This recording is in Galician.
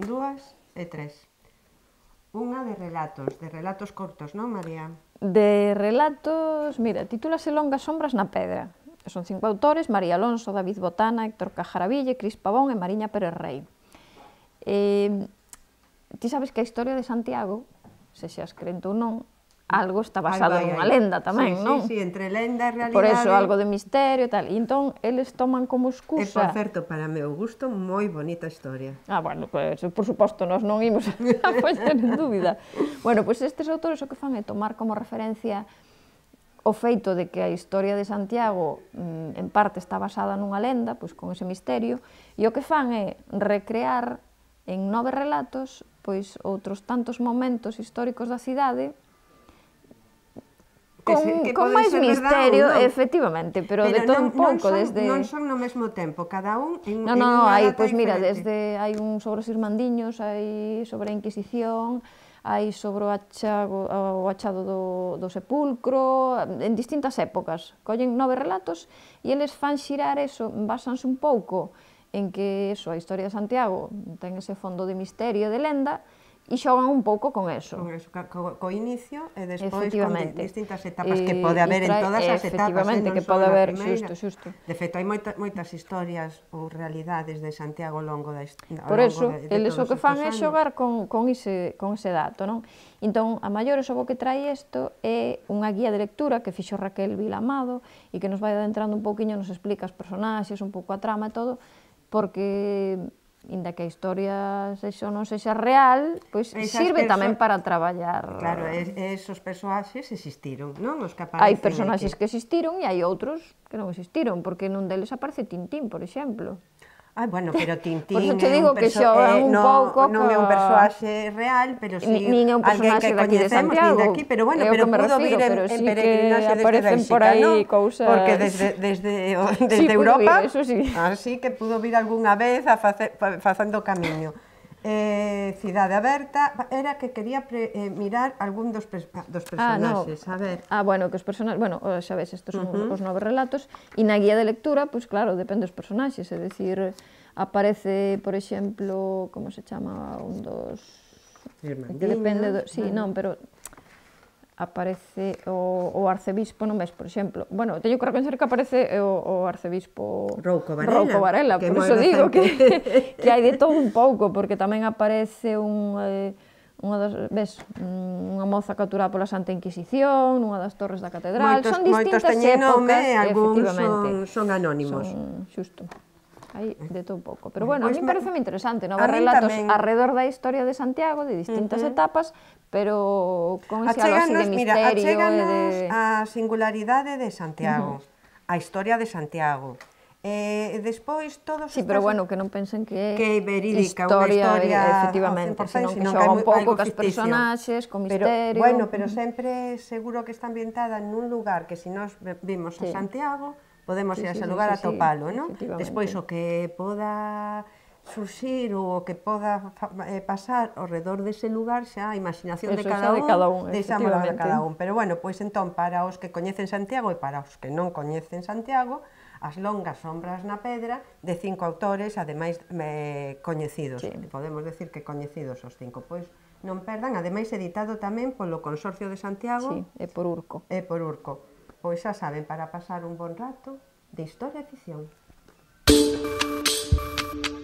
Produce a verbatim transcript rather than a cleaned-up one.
dúas e tres. Unha de relatos, de relatos cortos, non, María? De relatos, mira, titúlase Longas sombras na pedra. Son cinco autores, María Alonso, David Botana, Héctor Cajaraville, Cris Pavón e Mariña Pérez Rey. Eh, ti sabes que a historia de Santiago, se xas crente ou non, algo está basado Ai, vai, nunha ai. lenda tamén, sí, non? Sí, sí, entre lenda e realidade. Por eso, algo de misterio e tal. E entón, eles toman como E, excusa... por certo, para meu gusto, moi bonita historia. Ah, bueno, pues, por suposto, nós non imos a poñer en dúbida. Bueno, pois pues estes autores o que fan é tomar como referencia o feito de que a historia de Santiago mm, en parte está basada nunha lenda, pois con ese misterio, e o que fan é recrear en nove relatos pois outros tantos momentos históricos da cidade con, que con pode máis ser misterio, verdade ou non. efectivamente, pero, Pero de todo non, un pouco, non son, desde... non son no mesmo tempo, cada un en, No, en no, unha hai, data pois mira, diferente. desde hai un sobre os irmandiños, hai sobre a Inquisición, hai sobre o achado, o achado do, do sepulcro, en distintas épocas. Collen nove relatos e eles fan xirar eso, basanse un pouco en que eso, a historia de Santiago ten ese fondo de misterio, de lenda, e xogan un pouco con eso. Con eso, co, co inicio e despois con di, distintas etapas e, que pode haber trae, en todas as etapas, efectivamente, eh, non que só pode na haber, primeira. xusto, xusto. De feito, hai moita, moitas historias ou realidades de Santiago ao longo da ao Por longo eso, de, de eles o que fan é anos. xogar con, con, ese, con ese dato, non? Entón, a maiores o que trae isto é unha guía de lectura que fixo Raquel Vilamado e que nos vai adentrando un pouquiño, nos explica os personaxes, un pouco a trama e todo, porque inda que a historia sexa non sexa real, pois sirve tamén para traballar. Claro, esos persoaxes existiron, non? Os que aparecen. Hai personaxes que existiron e hai outros que non existiron, porque nun deles aparece Tintín, por exemplo. Ah, bueno, pero Tintín é un, perso eh, un no, pouco non é un persoaxe real, pero si sí nin é un alguén que coñecemos de aquí, pero bueno, pero pudo vir en, en sí peregrinaxe desde Bélxica, por aí ¿no? Cousas... Porque desde, desde, desde sí, Europa, vir, eso sí. así que pudo vir algunha vez a face, facendo camiño. Eh, Cidade Aberta era que quería pre, eh, mirar algún dos, dos personaxes, ah, no. a ver. Ah, bueno, que os personaxes, bueno, xa ves, estos son uh -huh. os nove relatos, e na guía de lectura, pois pues, claro, depende dos personaxes, é dicir, aparece, por exemplo, como se chama un dos... Que depende do... Sí, bueno. non, pero aparece o, o arcebispo no mes, por exemplo. Bueno, teño que reconocer que aparece o, o arcebispo Rouco Varela, Rouco Varela, por iso digo que, que hai de todo un pouco, porque tamén aparece un... Eh, unha das, ves, unha moza capturada pola Santa Inquisición, nunha das torres da catedral, moitos, son distintas épocas, nome, algúns efectivamente. Son, son anónimos. Son, xusto. Aí de todo un pouco. Pero bueno, pues a mí me parece moi interesante, non? Ver Relatos tamén... alrededor da historia de Santiago, de distintas uh -huh. etapas, pero con ese algo así de misterio. Mira, e de... a singularidade de Santiago, uh -huh. a historia de Santiago. E eh, despois todos... Sí, pero bueno, que non pensen que é que é verídica, historia, unha historia efectivamente, senón que xoga un pouco cas personaxes, con misterio... Pero, bueno, pero sempre seguro que está ambientada nun lugar que se nós vimos a Santiago, podemos ir a ese lugar a topalo, non? Despois o que poda surxir ou o que poda pasar ao redor dese lugar xa a imaginación de cada un, deixámoslo de cada un. Pero bueno, pois entón, para os que coñecen Santiago e para os que non coñecen Santiago, As longas sombras na pedra, de cinco autores, ademais coñecidos. Podemos decir que coñecidos os cinco, pois non perdan, ademais editado tamén polo Consorcio de Santiago. Sí, e por Urco. E por Urco. Pois xa saben, para pasar un bon rato de historia e ficción.